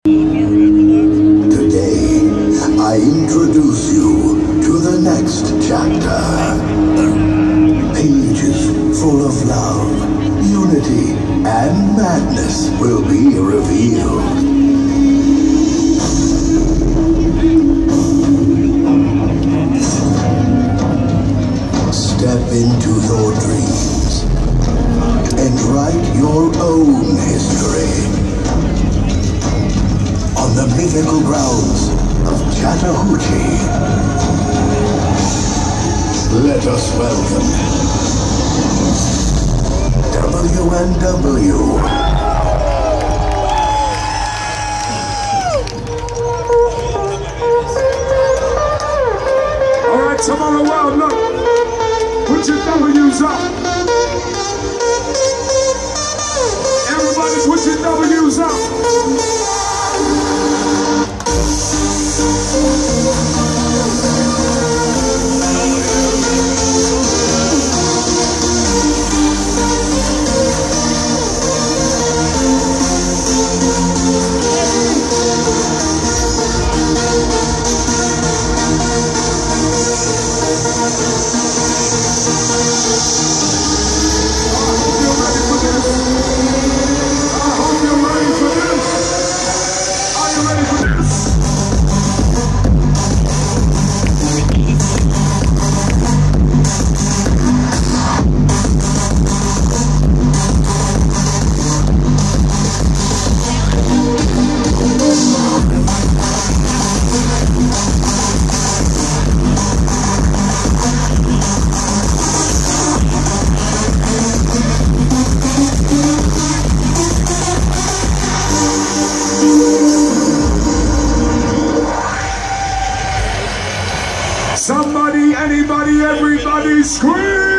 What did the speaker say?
Today, I introduce you to the next chapter. Pages full of love, unity, and madness will be revealed. Step into your dreams and write your own history on the mythical grounds of Chattahoochee. Let us welcome W&W. All right, Tomorrowworld, look, put your W's up. Everybody put your W's up. Somebody, anybody, everybody scream!